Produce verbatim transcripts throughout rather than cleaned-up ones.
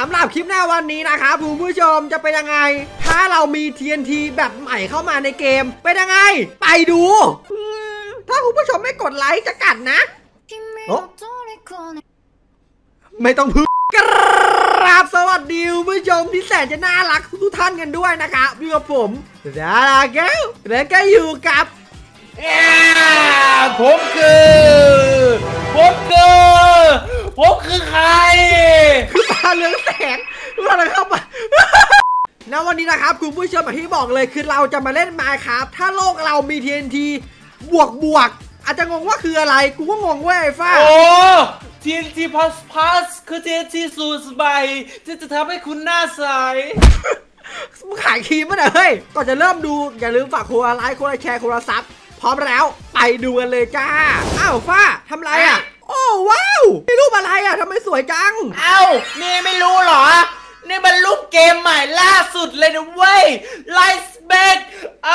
ำหรับคลิปหน้าวันนี้นะครับคุณผู้ชมจะเป็นยังไงถ้าเรามี ที เอ็น ที แบบใหม่เข้ามาในเกมเป็นยังไงไปดูถ้าคุณผู้ชมไม่กดไลค์จะกัดนะไม่ต้องพึ่งกราบสวัสดีคุณผู้ชมที่แสนจะน่ารักทุกท่านกันด้วยนะครับอยู่กับผมดาราแก้วและก็อยู่กับผมคือผมคือผมคือใครคือตาเรืองแสงเราเลยเข้ามาณวันนี้นะครับคุณผู้ชมที่บอกเลยคือเราจะมาเล่น Minecraft ถ้าโลกเรามี ที เอ็น ที บวกบวกอาจจะงงว่าคืออะไรกูก็งงเว้ยไอ้ฟ้าโอ้ ที เอ็น ที plus plus คือ ที เอ็น ที สูตรใหม่ที่จะทำให้คุณหน้าใสมึงขายครีมมั้ยเนี่ยเฮ้ยก่อนจะเริ่มดูอย่าลืมฝากคนละไลค์คนละแชร์คนละซับพร้อมแล้วไปดูกันเลยจ้าอ้าวฟ้าทำไรอ่ะโอ้ว้าวนี่รูปอะไรอ่ะทำไมสวยจังเอ้านี่ไม่รู้เหรอนี่มันรูปเกมใหม่ล่าสุดเลยนะเว้ย Rise Make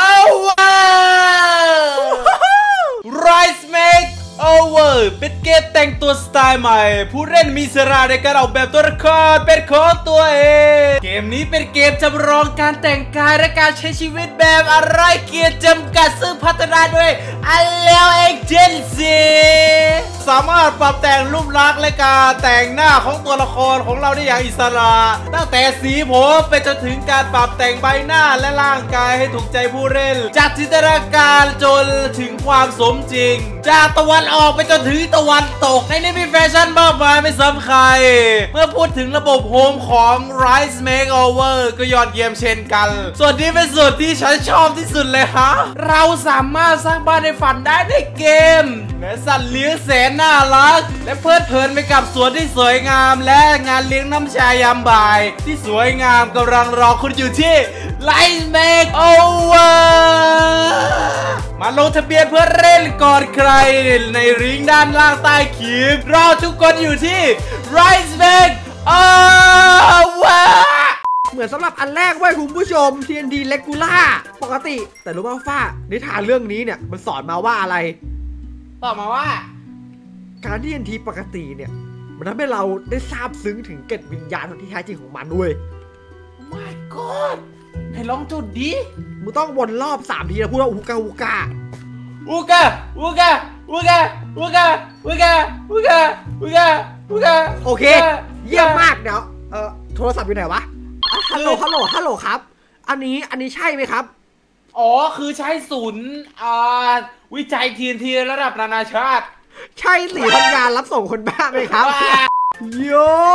Over Rise Make Over เป็นเกมแต่งตัวสไตล์ใหม่ผู้เล่นมีอิสระในการออกแบบตัวละครเป็นของตัวเองเกมนี้เป็นเกมจำลองการแต่งกายและการใช้ชีวิตแบบอะไรเกียรติจำกัดซึ่งพัฒนาด้วย Unreal Engine สามารถปรับแต่งรูปลักษณ์และการแต่งหน้าของตัวละครของเราได้อย่างอิสระตั้งแต่สีผมไปจนถึงการปรับแต่งใบหน้าและร่างกายให้ถูกใจผู้เล่นจากจินตนาการจนถึงความสมจริงจากตะวันออกไปจนถึงตะวันตกในนี้มีแฟชั่นมากมายไม่ซ้ำใครเมื่อพูดถึงระบบโฮมของ Rise Makeover ก็ยอดเยี่ยมเช่นกันส่วนนี้เป็นส่วนที่ฉันชอบที่สุดเลยฮะเราสามารถสร้างบ้านในฝันได้ในเกมและสัตว์เลี้ยงแสนน่ารักและเพลิดเพลินไปกับสวนที่สวยงามและงานเลี้ยงน้ำชายามบ่ายที่สวยงามกำลังรอคุณอยู่ที่ Rise Makeover มาลงทะเบียนเพื่อเล่นก่อนใครในลิงก์ด้านล่างใต้คลิปรอทุกคนอยู่ที่ Rise Makeover เหมือนสำหรับอันแรกไว้คุณผู้ชม ที เอ็น ที Regular ปกติแต่รู้ป่าวฟ้านิทานเรื่องนี้เนี่ยมันสอนมาว่าอะไรตอบมาว่าการ ที เอ็น ที ปกติเนี่ยมันทำให้เราได้ซาบซึ้งถึงเกล็ดวิญญาณที่แท้จริงของมันด้วย My God ให้ลองจุดดิมึงต้องวนรอบสามทีแล้วพูดว่าอูกาอูกาอูกาอูกาอูกาอูกาอูกาอูกาอูกาอูกาโอเคเยี่ยมมากเดี๋ยวเออโทรศัพท์อยู่ไหนวะฮัลโหลฮัลโหลฮัลโหลครับอันนี้อันนี้ใช่ไหมครับอ๋อคือใช้ศูนย์อ่าวิจัย ที เอ็น ที ระดับนานาชาติใช่สิทำงานรับส่งคนบ้าไหมครับโย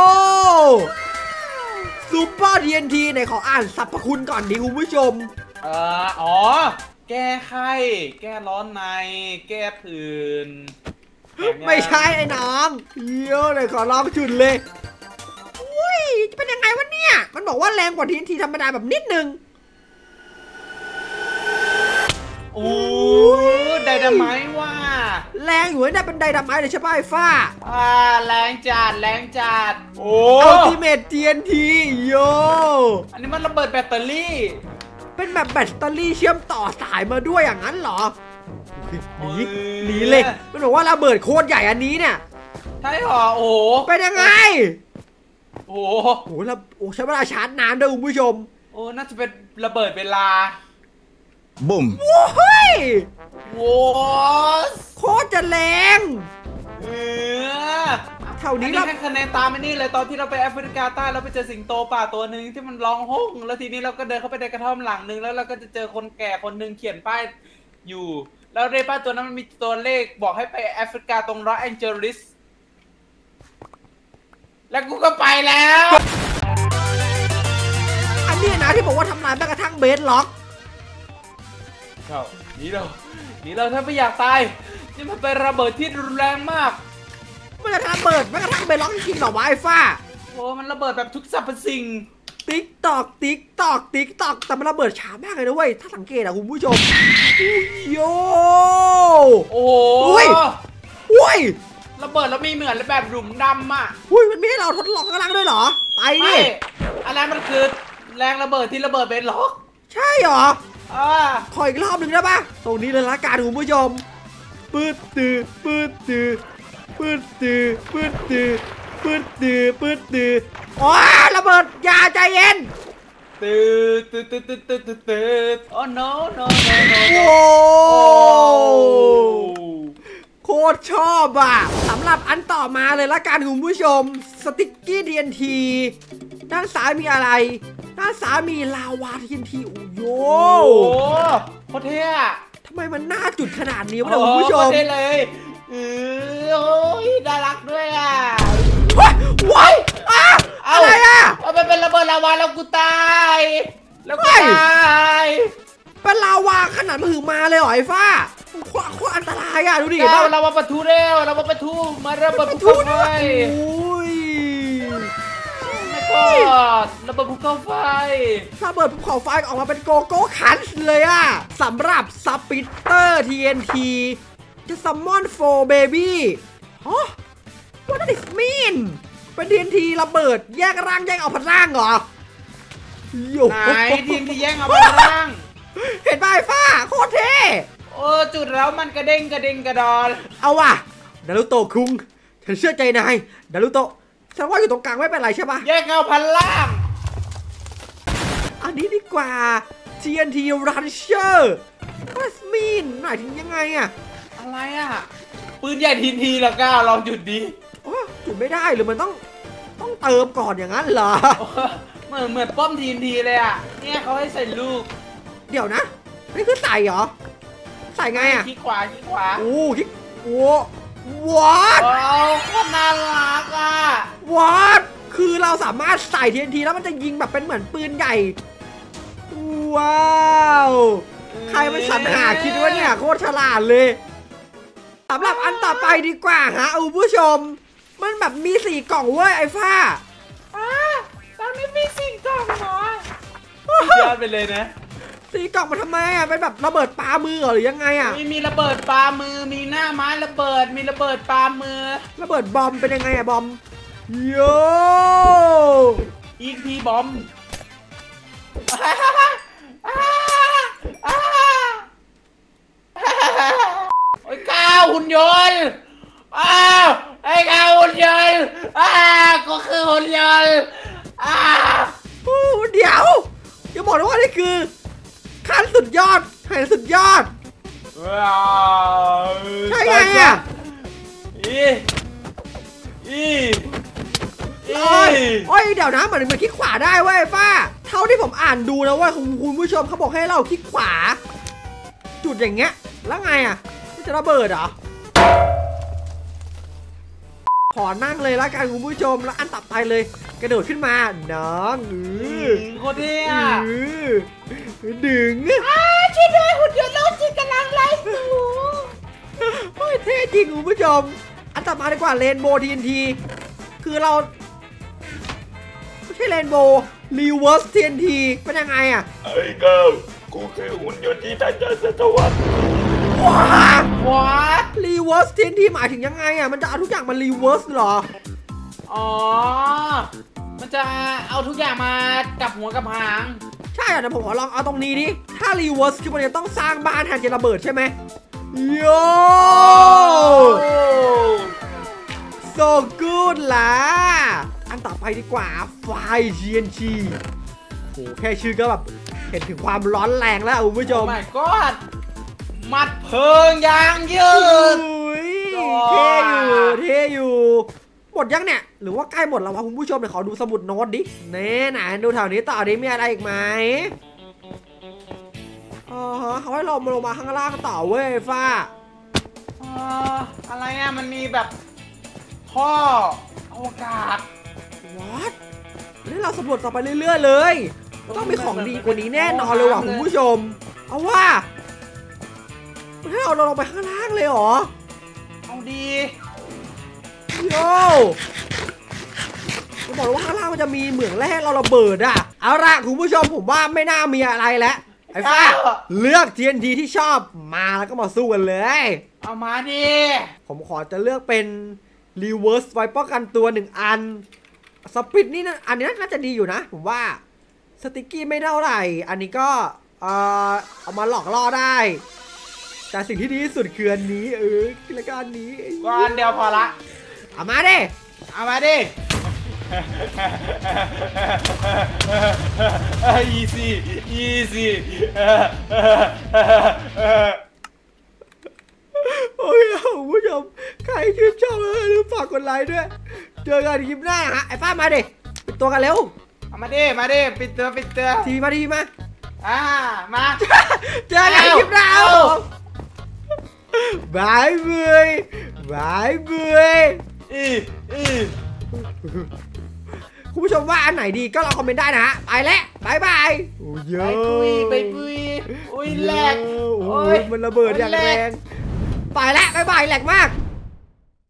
ซูเปอร์ ที เอ็น ที ไหนขออ่านสรรพคุณก่อนดิคุณผู้ชมเอ่ออ๋อแก้ไข้แก้ร้อนในแก้ผื่นไม่ใช่ไอ้น้องโย่ไหนขอลองจุดเลยอุ้ยจะเป็นยังไงวะเนี่ยมันบอกว่าแรงกว่า ที เอ็น ที ธรรมดาแบบนิดนึงโอ้ไดนาไมต์ว่าแรงอยู่เนี่ยเป็นไดนาไมต์เลยใช่ป่ะไอ้ฟ้าอ่าแรงจัดแรงจัดโอ้อัลติเมท ที เอ็น ที โยอันนี้มันระเบิดแบตเตอรี่เป็นแบบแบตเตอรี่เชื่อมต่อสายมาด้วยอย่างนั้นเหรอหนีหนีเลยมันบอกว่าระเบิดโคตรใหญ่อันนี้เนี่ยใช่หรอโอ้เป็นยังไงโอ้โหแล้วโอ้ใช้เวลาชาร์จนานด้วยคุณผู้ชมโอ้น่าจะเป็นระเบิดเวลาบุ้มโว้ยโว้โคตรจะแรงเออเท่านี้เราแค่คะแนนตามไม่นี่เลยตอนที่เราไปแอฟริกาใต้เราไปเจอสิงโตป่าตัวหนึ่งที่มันร้องห้องแล้วทีนี้เราก็เดินเข้าไปในกระท่อมหลังหนึ่งแล้วเราก็จะเจอคนแก่คนหนึ่งเขียนป้ายอยู่แล้วในป้ายตัวนั้นมันมีตัวเลขบอกให้ไปแอฟริกาตรงลอสแองเจลิสแล้วกูก็ไปแล้วอันนี้นะที่บอกว่าทำลายแม้กระทั่งเบสล็อกครับนี่เรานี่เราถ้าไม่อยากตายนี่มันเป็นระเบิดที่รุนแรงมากมันจะระเบิดแม้กระทั่งเบสล็อกจริงๆหรอวะไอ้ฟ้าโอ้มันระเบิดแบบทุกสรรพสิ่งติ๊กตอกติ๊กตอกติ๊กตอกแต่มันระเบิดช้ามากเลยนะเว้ยถ้าสังเกตอะคุณผู้ชมโยโอ้ยอุ้ยระเบิดแล้วมีเหมือนแบบหลุมดำอ่ะอุ้ยมันมีให้เราทดลองกำลังด้วยเหรอไปดิอะไรมันคือแรงระเบิดที่ระเบิดเบสล็อกใช่เหรออ่าขออีกรอบหนึ่งได้ปะตรงนี้เลยละกันคุณผู้ชมปื๊ดตือปื๊ดตือปื๊ดตือปื๊ดตือปืดดื้อปืดดื้อโอ้ยระเบิดอย่าใจเย็นตืดตืดตืดตืดตืดตืดตืดโอ้ no no no no โอ้โคตรชอบอ่ะสำหรับอันต่อมาเลยละกันคุณผู้ชมสติ๊กกี้ ที เอ็น ที ด้านซ้ายมีอะไรด้านซ้ายมีลาวา ที เอ็น ที โอ้โหโคตรเท่อะทำไมมันน่าจุดขนาดนี้วะเนี่ยคุณผู้ชมเท่เลยเออโอ้ยน่ารักด้วยอ่ะว้ายอะไรอ่ะมันเป็นระเบิดลาวาแล้วกูตายแล้วกูตายเป็นลาวาขนาดมือมาเลยเหรอไอ้ฟ้าโคตรอันตรายอ่ะดูดิเห็นป่ะลาวาปะทุเร็วลาวาปะทุมาระเบิดภูเขาไฟโอ้ยไม่ก็ระเบิดภูเขาไฟระเบิดภูเขาไฟออกมาเป็นโกโก้คันเลยอ่ะสำหรับสปิตเตอร์ ที เอ็น ที จะซัมมอนโฟเบบี้ฮะ What does it mean เป็น ที เอ็น ที ระเบิดแยกร่างแยกเอาพันร่างเหรอไหน ที เอ็น ที แยกเอาพันร่างเห็นป่ะไอ้ฟ้าโคตรเท่โอ้จุดแล้วมันกระเด้งกระเด้งกระดอนเอาว่ะดารุโตะคุงฉันเชื่อใจนายดารุโตะฉันว่าอยู่ตรงกลางไม่เป็นไรใช่ปะแยกเงาพันล่างอันนี้ดีกว่า ที เอ็น ที Launcher What mean หมายถึงยังไงอะอะไรอะปืนใหญ่ ที เอ็น ที ละก้าลองจุดดีจุดไม่ได้หรือมันต้องต้องเติมก่อนอย่างนั้นเหรอเหมือนเหมือนป้อม ที เอ็น ที เลยอะเนี่ยเขาให้ใส่ลูกเดี๋ยวนะนี่คือใส่เหรอใส่ไงอะคลิกขวาคลิกขวาโอ้คลิกโอ้วัดโอ้โคตรน่ารักอ่ะวัดคือเราสามารถใส่ ที เอ็น ที แล้วมันจะยิงแบบเป็นเหมือนปืนใหญ่ว้าวใครมันสรรหาคิดว่าเนี่ยโคตรฉลาดเลยสำหรับอันต่อไปดีกว่าฮะคุณผู้ชมมันแบบมีสี่กล่องเว้ยไอ้ฟ้าอ้าตอนนี้มีสี่กล่องเหรอยอดไปเลยนะสี่กล่องมันทำไมอ่ะเป็นแบบระเบิดปามือหรือยังไงอ่ะมีมีระเบิดปามือมีหน้าไม้ระเบิดมีระเบิดปามือระเบิดบอมเป็นยังไงอ่ะบอมโยอีพีบอมโอ้ยก้าวหุ่นยนต์อ้าวไอ้ก้าวหุ่นยนต์อ้าก็คือหุ่นยนต์อ้าเดี๋ยวอย่าบอกนะว่านี่คือขั้นสุดยอดแห่งสุดยอดใช่ไงอ่ะอีอีอีโอ้ยเดี๋ยวนะมันมันคลิกขวาได้เว้ยป้าเท่าที่ผมอ่านดูนะว่าคุณผู้ชมเขาบอกให้เราคลิกขวาจุดอย่างเงี้ยแล้วไงอ่ะมันจะระเบิดเหรอขอนั่งเลยละกันคุณผู้ชมแล้วอันต่อไปเลยกระโดดขึ้นมาน้องโคตรเท่ดึงช่วยด้วยหุ่นยนต์โลจิกำลังไล่สูโอ้ยเท่จริงคุณผู้ชมอันต่อมาดีกว่าเรนโบว์ ที เอ็น ที คือเราไม่ใช่เรนโบว์รีเวิร์ส ที เอ็น ที เป็นยังไงอ่ะไอ้เก้ากูคือหุ่นยนต์ที่ได้จากศตวรรษว้าว้ารีเวิร์ส ที เอ็น ที หมายถึงยังไงอ่ะมันจะเอาทุกอย่างมารีเวิร์สเหรออ๋อมันจะเอาทุกอย่างมากับหัวกับหางใช่อ่ะนะผมขอลองเอาตรงนี้ดิถ้ารีเวิร์สคือมันจะต้องสร้างบ้านแทนจะระเบิดใช่ไหมโย่ so good ล่ะอันต่อไปดีกว่าไฟ ที เอ็น ที โหแค่ชื่อก็แบบเห็นถึงความร้อนแรงแล้วคุณผู้ชม my god มัดเพลิงยางยืดเท่อยู่เท่อยู่หมดยังเนี่ยหรือว่าใกล้หมดแล้ววะคุณผู้ชมเดี๋ยวขอดูสมุดโน้ตดิเน่ไหนดูแถวนี้ต่อดิมีอะไรอีกไหมอ๋อเขาให้เราลงมาข้างล่างต่อเว้ยฟ้าอ๋ออะไรอ่ะมันมีแบบท่ออวกาศวัดนี่เราสำรวจต่อไปเรื่อยๆเลยต้องมีของดีกว่านี้แน่นอนเลยว่ะคุณผู้ชมเอาว่าให้เราลงไปข้างล่างเลยเหรอเอาดีโย่จะบอกว่าข้างล่างมันจะมีเหมืองแร่เราระเบิดอ่ะเอาละคุณผู้ชมผมว่าไม่น่ามีอะไรแล้วไอ้ฟ้าเลือก ที เอ็น ที ที่ชอบมาแล้วก็มาสู้กันเลยเอามาดิผมขอจะเลือกเป็นรีเวิร์สไว้ป้องกันตัวหนึ่งอันสปิดนี่นะอันนี้น่าจะดีอยู่นะผมว่าสติ๊กกี้ไม่เท่าไหร่อันนี้ก็เออเอามาหลอกล่อได้แต่สิ่งที่ดีที่สุดคืออันนี้เออรายการนี้ก่อนเดียวพอละเอามาดิเอามาดิ อีซี่อีซี่โอเคคุณผู้ชมใครชื่นชอบเลยลืมฝากกดไลค์ด้วยเจอกันคลิปหน้าฮะไอ้ป้ามาดิปิดตัวกันเร็วเอามาดิมาดิปิดตัวปิดตัวทีวีมาทีวีมาอ่ามาเจอกันคลิปหน้าบายบายบายบายอีอีคุณผู้ชมว่าอันไหนดีก็ลองคอมเมนต์ได้นะฮะไปแล้วบายบายโอ้ยไปปุยไปปุยอุ้ยแหลกโอ้ยมันระเบิดอย่างแรงไปแล้วบายบายแหลกมาก